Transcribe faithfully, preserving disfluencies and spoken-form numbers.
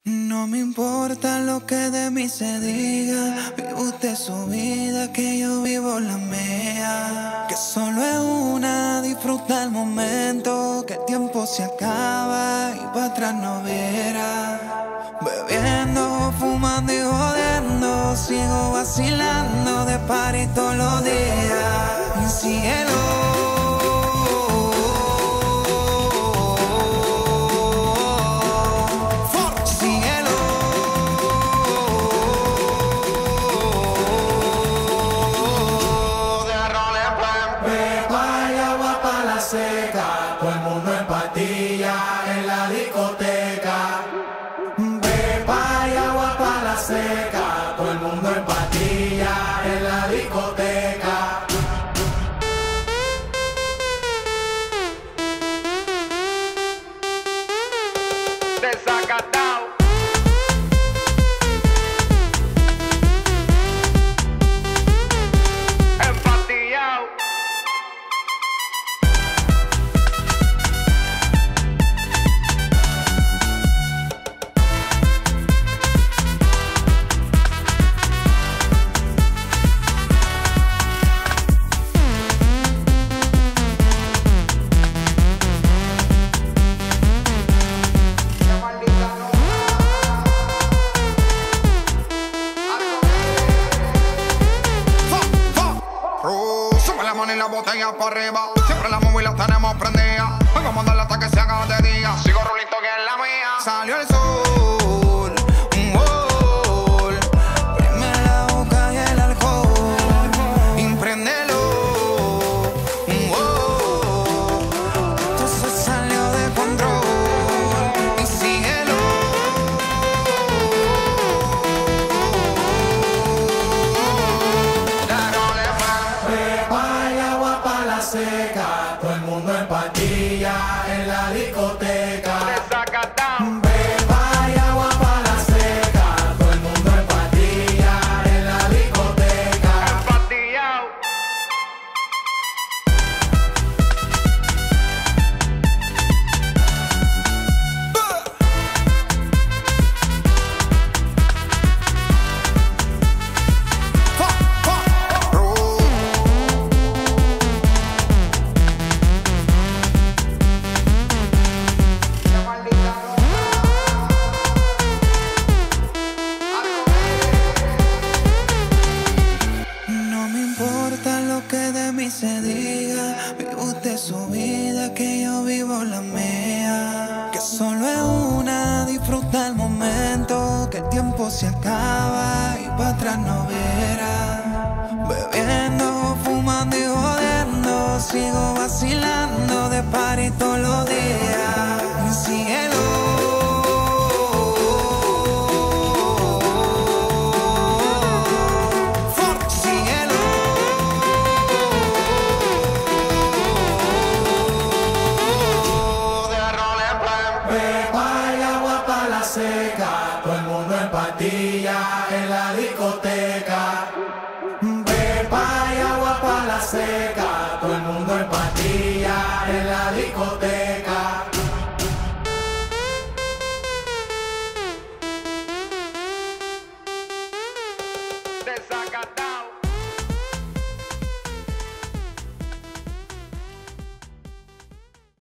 No me importa lo que de mí se diga, vive usted su vida, que yo vivo la mía. Que solo es una, disfruta el momento, que el tiempo se acaba y para atrás no verá. Bebiendo, fumando y jodiendo, sigo vacilando de party todos los días. Mi cielo. Seca, todo el mundo en patilla en la discoteca. Pepa y agua para la seca, todo el mundo en patilla en la discoteca. Desacatado. Empatillado. Y la botella para arriba, siempre las móviles las tenemos prendidas. Hoy vamos a darle hasta que se haga de día. Sigo rulito que es la mía. Salió el sol, un gol. Prime la boca y el alcohol. Impréndelo, un gol. Esto se salió de control. Y síguelo. Seca, todo el mundo en patilla en la discoteca. Desacatado. Pepa y agua para la seca, todo el mundo en patilla en la discoteca. Empatillado. Que de mí se diga, vive usted su vida, que yo vivo la mía. Que solo es una, disfruta el momento, que el tiempo se acaba y para atrás no verá. Bebiendo, fumando y jodiendo, sigo vacilando de party todos los días. Mi cielo. Seca, todo el mundo en patilla en la discoteca. Pepa y agua para la seca.